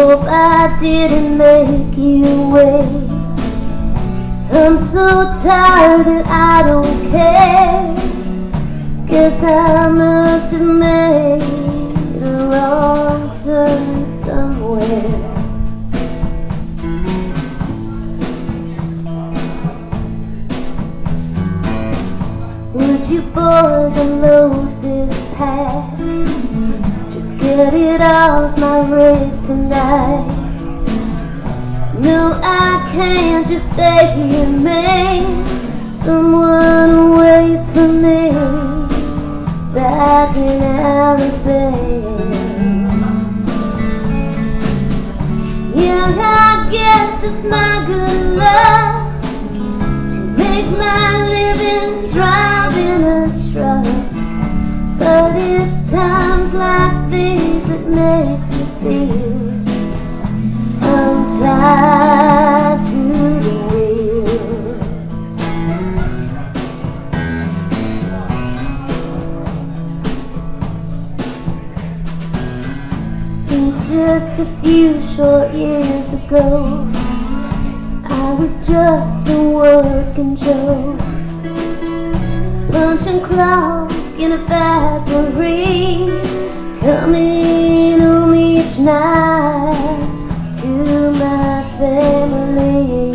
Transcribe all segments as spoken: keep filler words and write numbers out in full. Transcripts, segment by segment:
Hope I didn't make you wait. I'm so tired that I don't care. Guess I must have made a wrong turn somewhere. Would you boys unload this pack? Just get it off my rig tonight. No, I can't just stay here, man. Someone waits for me back in Alabama. Yeah, I guess it's my good luck to make my living driving a truck. But it's times like these that makes me feel I'm tied to the wheel. Seems just a few short years ago I was just a working Joe, punching clock in a factory, coming home each night to my family.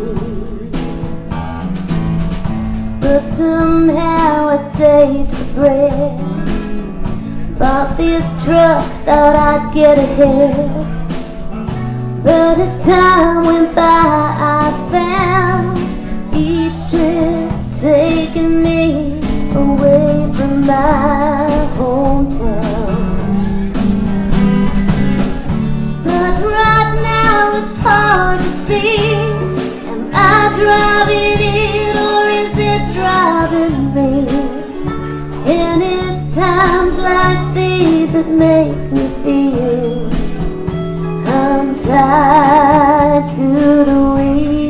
But somehow I saved for bread, bought this truck, thought I'd get ahead. But as time went by I found each trip taking me away from my hometown. But right now it's hard to see, am I driving it or is it driving me? And it's times like these that make me feel I'm tied to the wheel.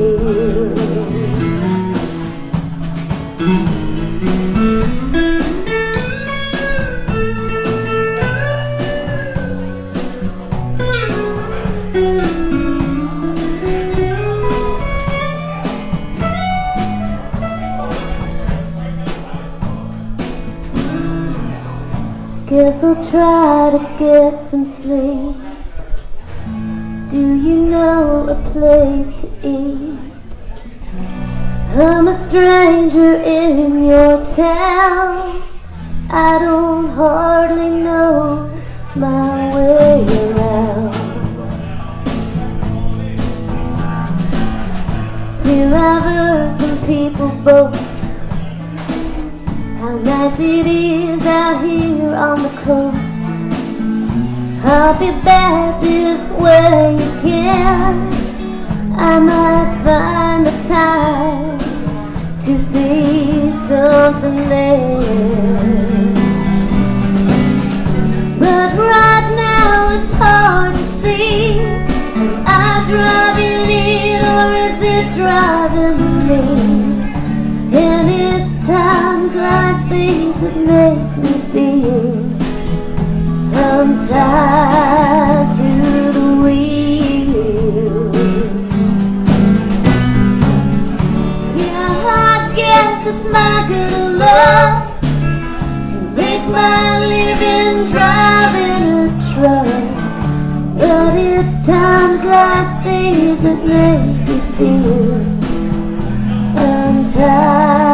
Guess I'll try to get some sleep. Do you know a place to eat? I'm a stranger in your town. I don't hardly know my way around. Still I've heard some people boast how nice it is out here on the coast. I'll be back this way again. I might find the time to see something there. But right now it's hard to see, am I driving it or is it driving me? And it's times like these that make me feel I'm tied to the wheel. Yeah, I guess it's my good luck to make my living driving a truck. But it's times like like these that make me feel I'm tired.